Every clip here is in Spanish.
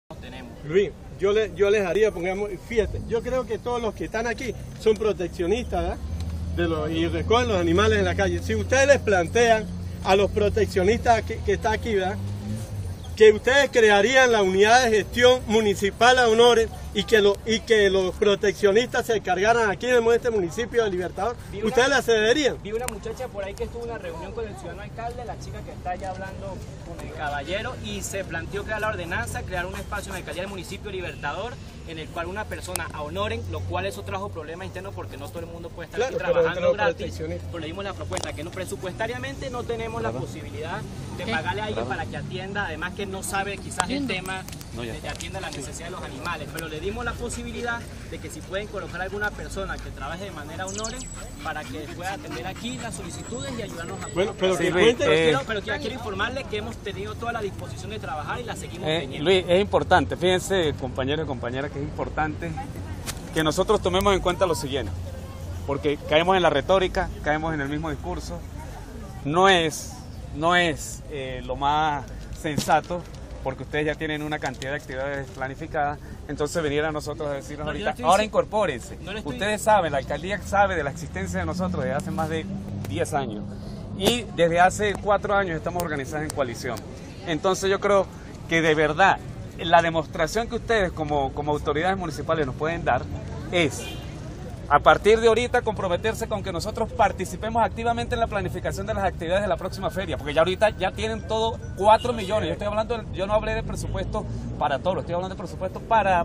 tenemos. Luis, yo les haría, pongamos, fíjate, yo creo que todos los que están aquí son proteccionistas, ¿verdad? Y recogen los animales en la calle. Si ustedes les plantean a los proteccionistas que está aquí, ¿verdad?, que ustedes crearían la unidad de gestión municipal a honores y que los proteccionistas se cargaran aquí en este municipio de Libertador, ¿ustedes le cederían? Vi una muchacha por ahí que estuvo en una reunión con el ciudadano alcalde, la chica que está allá hablando con el caballero, y se planteó crear la ordenanza, crear un espacio en la alcaldía del municipio Libertador, en el cual una persona a honoren, lo cual eso trajo problemas internos porque no todo el mundo puede estar aquí trabajando gratis. Pero le dimos la propuesta que no, presupuestariamente no tenemos la posibilidad de pagarle a alguien para que atienda, además que no sabe quizás el tema de atienda la necesidad de los animales, pero le dimos la posibilidad de que si pueden colocar a alguna persona que trabaje de manera honoren para que pueda atender aquí las solicitudes y ayudarnos a... Bueno, pero sí, quiero informarle que hemos tenido toda la disposición de trabajar y la seguimos teniendo. Luis, es importante, fíjense compañeros y compañeras, que es importante que nosotros tomemos en cuenta lo siguiente, porque caemos en la retórica, caemos en el mismo discurso, no es lo más sensato, porque ustedes ya tienen una cantidad de actividades planificadas, entonces venir a nosotros a decirnos ahorita, ahora incorpórense. Ustedes saben, la alcaldía sabe de la existencia de nosotros desde hace más de 10 años y desde hace 4 años estamos organizados en coalición. Entonces yo creo que de verdad la demostración que ustedes como autoridades municipales nos pueden dar es, a partir de ahorita, comprometerse con que nosotros participemos activamente en la planificación de las actividades de la próxima feria, porque ya ahorita ya tienen todo 4 millones. Yo no hablé de presupuesto para todo, estoy hablando de presupuesto para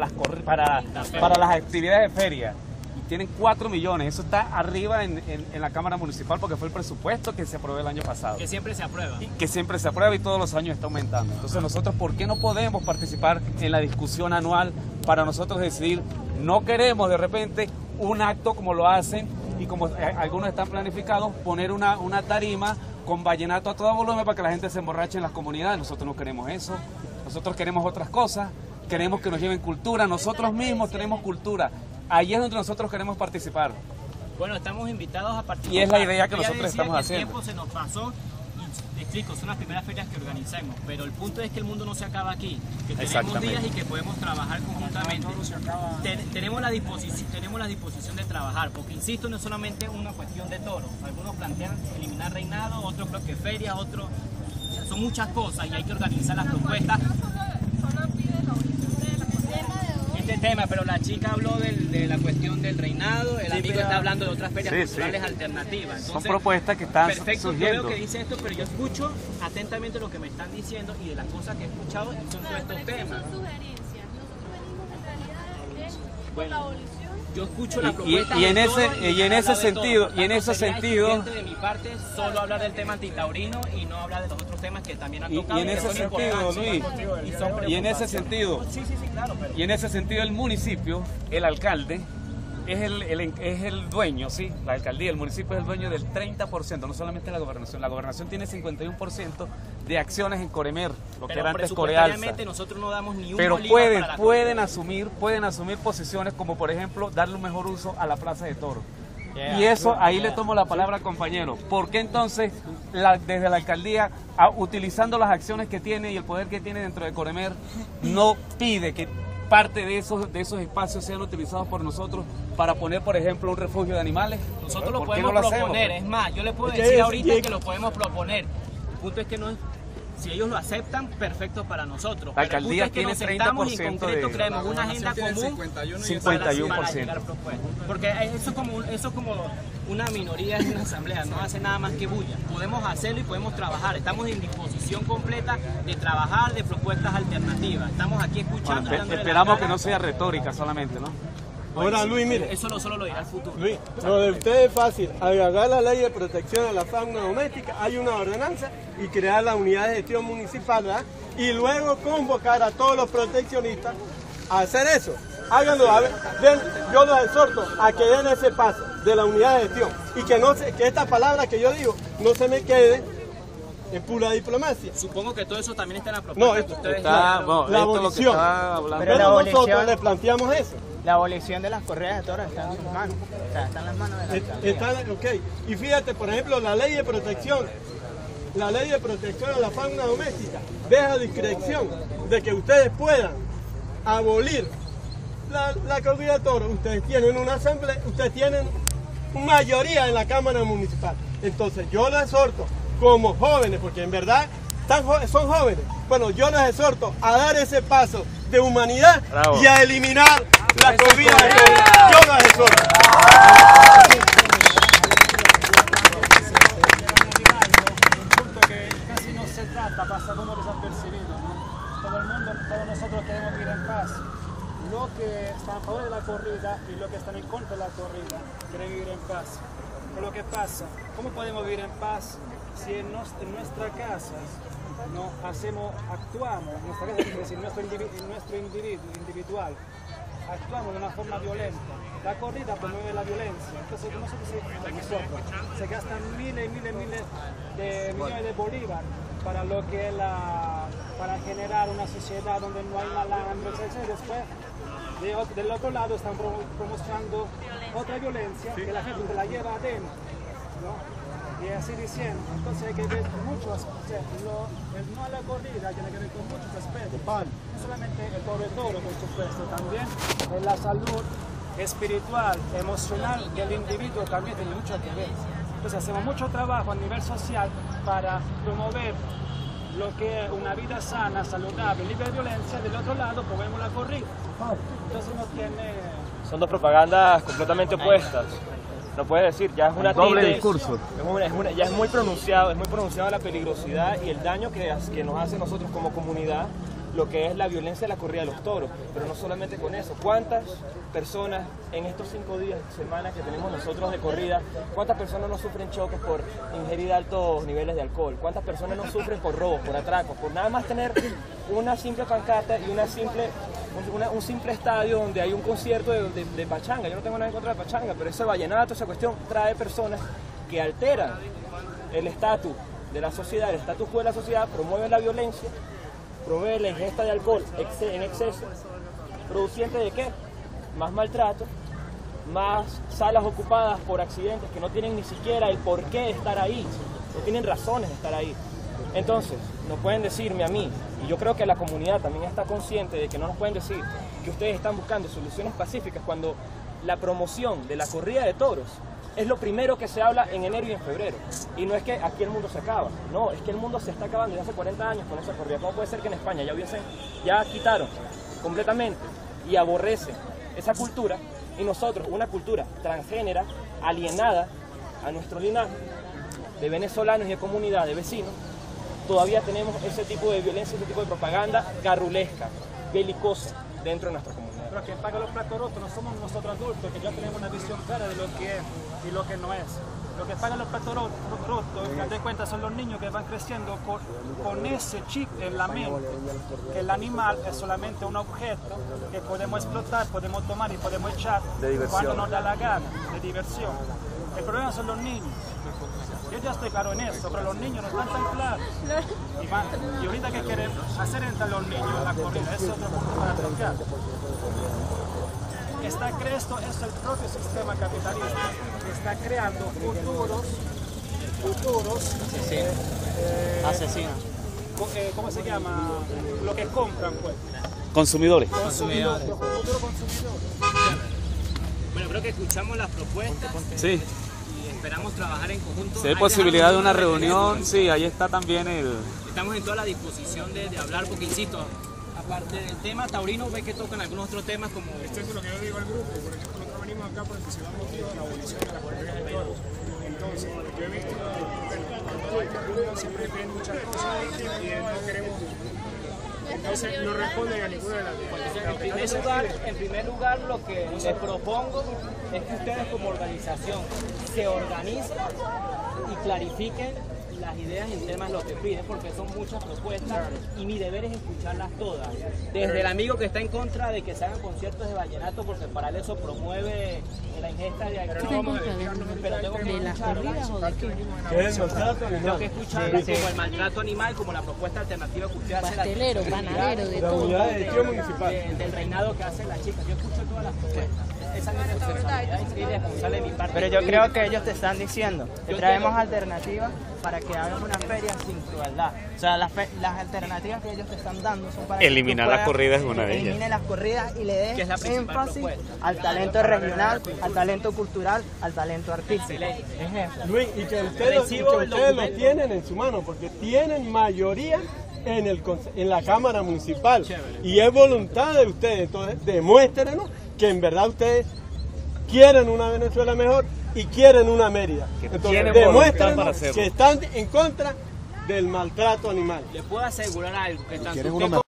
las actividades de feria. Y tienen 4 millones, eso está arriba en la Cámara Municipal porque fue el presupuesto que se aprobó el año pasado. Que siempre se aprueba. Que siempre se aprueba y todos los años está aumentando. Entonces nosotros, ¿por qué no podemos participar en la discusión anual para nosotros decidir? No queremos de repente un acto como lo hacen y como algunos están planificados, poner una tarima con vallenato a todo volumen para que la gente se emborrache en las comunidades. Nosotros no queremos eso, nosotros queremos otras cosas, queremos que nos lleven cultura, nosotros mismos tenemos cultura, ahí es donde nosotros queremos participar. Bueno, estamos invitados a participar. Y es la idea que nosotros estamos haciendo. El tiempo se nos pasó. Te explico, son las primeras ferias que organizamos, pero el punto es que el mundo no se acaba aquí, que tenemos días y que podemos trabajar conjuntamente. Tenemos la disposición de trabajar, porque insisto, no es solamente una cuestión de toros. Algunos plantean eliminar reinado, otros creo que ferias, otros... O sea, son muchas cosas y hay que organizar las propuestas. Este tema, pero la chica habló de la cuestión del reinado, el amigo está hablando de otras ferias culturales alternativas. Entonces, son propuestas que están perfecto, surgiendo. Yo veo que dice esto, pero yo escucho atentamente lo que me están diciendo y de las cosas que he escuchado son todos estos temas. Son sugerencias, nosotros venimos en realidad por la abolición. Yo escucho la propuesta y en ese sentido de mi parte solo hablar del tema antitaurino y no hablar de los otros temas que también han tocado. Y en ese sentido, Luis, y en ese sentido el municipio, el alcalde es el dueño, sí, la alcaldía, el municipio es el dueño del 30%, no solamente la gobernación tiene 51% de acciones en Coremer, lo que era antes Corealza. Nosotros no damos ni un pero bolívar pueden asumir posiciones como por ejemplo darle un mejor uso a la plaza de toros. Y eso ahí le tomo la palabra al compañero. ¿Por qué entonces desde la alcaldía, utilizando las acciones que tiene y el poder que tiene dentro de Coremer, no pide que parte de esos espacios sean utilizados por nosotros para poner, por ejemplo, un refugio de animales? Nosotros lo podemos proponer, es más, yo le puedo decir ahorita que lo podemos proponer. El punto es que no es, si ellos lo aceptan, perfecto para nosotros. La alcaldía tiene 30% y en concreto creemos una agenda común 51%. Para llegar propuestas. Porque eso es como una minoría en una asamblea, no hace nada más que bulla. Podemos hacerlo y podemos trabajar. Estamos en disposición completa de trabajar, de propuestas alternativas. Estamos aquí escuchando. Bueno, esperamos que no sea retórica solamente, ¿no? Ahora, Luis, mire. Eso solo lo dirá el futuro. Luis, lo de ustedes es fácil. Agarrar la ley de protección a la fauna doméstica, hay una ordenanza y crear la unidad de gestión municipal, ¿verdad? Y luego convocar a todos los proteccionistas a hacer eso. Háganlo, a ver, yo los exhorto a que den ese paso de la unidad de gestión y que esta palabra que yo digo no se me quede en pura diplomacia. Supongo que todo eso también está en la propuesta. No, esto está, la abolición. Pero nosotros le planteamos eso. La abolición de las correas de toros está en sus manos. O sea, está en las manos de la alcaldía. Ok. Y fíjate, por ejemplo, la ley de protección la ley de protección a la fauna doméstica deja discreción de que ustedes puedan abolir la corrida de toros. Ustedes tienen una asamblea, ustedes tienen mayoría en la Cámara Municipal. Entonces yo los exhorto como jóvenes, porque en verdad son jóvenes, bueno, yo los exhorto a dar ese paso de humanidad. Bravo. Y a eliminar la corrida de toros. Yo los exhorto. Pasa como desapercibido, ¿no? Todo el mundo, todos nosotros queremos vivir en paz. Los que están a favor de la corrida y los que están en contra de la corrida quieren vivir en paz. Pero lo que pasa, ¿cómo podemos vivir en paz si en nuestras casas no actuamos, en nuestra casa, es decir, en nuestro individual, actuamos de una forma violenta? La corrida promueve la violencia, entonces nosotros se gastan miles de millones de bolívares para lo que es para generar una sociedad donde no hay malandro, etc. Después, del otro lado, están promocionando otra violencia que la gente la lleva adentro, ¿no? Y así diciendo. Entonces hay que ver muchos aspectos. El no a la corrida tiene que ver con muchos aspectos. No solamente el toro, por supuesto, también la salud espiritual, emocional del individuo también tiene mucho que ver. Entonces hacemos mucho trabajo a nivel social para promover lo que es una vida sana, saludable, libre de violencia. Del otro lado promovemos la corrida. Entonces no tiene... Son dos propagandas completamente opuestas. No puedes decir, ya es una doble discurso. Ya es muy pronunciado la peligrosidad y el daño que nos hace nosotros como comunidad lo que es la violencia de la corrida de los toros. Pero no solamente con eso, ¿cuántas personas en estos 5 días, semanas que tenemos nosotros de corrida, cuántas personas no sufren choques por ingerir altos niveles de alcohol? ¿Cuántas personas no sufren por robos, por atracos, por nada más tener una simple pancarta y un simple estadio donde hay un concierto de pachanga? Yo no tengo nada en contra de pachanga, pero ese vallenato, esa cuestión trae personas que alteran el estatus de la sociedad, el status quo de la sociedad, promueven la violencia, promueve la ingesta de alcohol en exceso, produciente de ¿qué? Más maltrato, más salas ocupadas por accidentes que no tienen ni siquiera el por qué estar ahí, no tienen razones de estar ahí. Entonces, no pueden decirme a mí, y yo creo que la comunidad también está consciente de que no nos pueden decir que ustedes están buscando soluciones pacíficas cuando la promoción de la corrida de toros es lo primero que se habla en enero y en febrero. Y no es que aquí el mundo se acaba, no, es que el mundo se está acabando desde hace 40 años con esa corrida. ¿Cómo puede ser que en España ya quitaron completamente y aborrecen esa cultura, y nosotros, una cultura transgénera, alienada a nuestro linaje de venezolanos y de comunidad de vecinos, todavía tenemos ese tipo de violencia, ese tipo de propaganda garrulesca, belicosa dentro de nuestra comunidad? Pero quien paga los platos rotos no somos nosotros adultos, que ya tenemos una visión clara de lo que es y lo que no es. Lo que pagan los platos rotos, que te cuenta, son los niños que van creciendo con ese chip en la mente, que el animal es solamente un objeto que podemos explotar, podemos tomar y podemos echar cuando nos da la gana, de diversión. El problema son los niños. Yo ya estoy claro en eso, pero los niños no están tan claros. Y ahorita que quieren hacer entrar los niños a la corrida, ese es otro punto para tocar. Esto es el propio sistema capitalista que está creando futuros asesinos. ¿Cómo se llama? Lo que compran, pues. Consumidores. Futuros consumidores. Bueno, creo que escuchamos las propuestas. Sí. Y esperamos trabajar en conjunto. Si hay posibilidad de una reunión, sí, ahí está también el... Estamos en toda la disposición de hablar, porque insisto, aparte del tema taurino, ve que tocan algunos otros temas como... Esto es lo que yo digo al grupo, por ejemplo, nosotros venimos acá por el principal motivo de la abolición de las corridas de toros. Entonces, yo he visto que siempre piden muchas cosas y no queremos... Entonces, no responden a ninguna de las dos. En primer lugar, lo que les propongo es que ustedes como organización se organicen y clarifiquen las ideas en temas lo que piden, porque son muchas propuestas y mi deber es escucharlas todas. Desde el amigo que está en contra de que se hagan conciertos de vallenato porque para él eso promueve la ingesta de alcohol, pero tengo que escucharlas. Tengo que escucharlas como el maltrato animal, como la propuesta alternativa que usted hace, pastelero, panadero, de todo. La unidad de gestión municipal. Del reinado que hace la chica. Yo escucho todas las propuestas. esa es mi responsabilidad y responsable de mi parte. Pero yo creo que ellos te están diciendo que traemos alternativas para que hagan una feria sin crueldad. O sea, las alternativas que ellos te están dando son para Eliminar que tú las corridas es una de ellas. Elimine las corridas y le Que es la des principal énfasis propuesta. al talento regional, al talento cultural, al talento artístico. Es eso. Luis, y que ustedes lo tienen en su mano, porque tienen mayoría en la Cámara Municipal. Y es voluntad de ustedes. Entonces, demuéstrenos que en verdad ustedes quieren una Venezuela mejor y quieren una Mérida. Entonces, tienen voluntad demuéstrenos para hacerlo. que están en contra del maltrato animal. Le puedo asegurar algo, que tanto quieren usted uno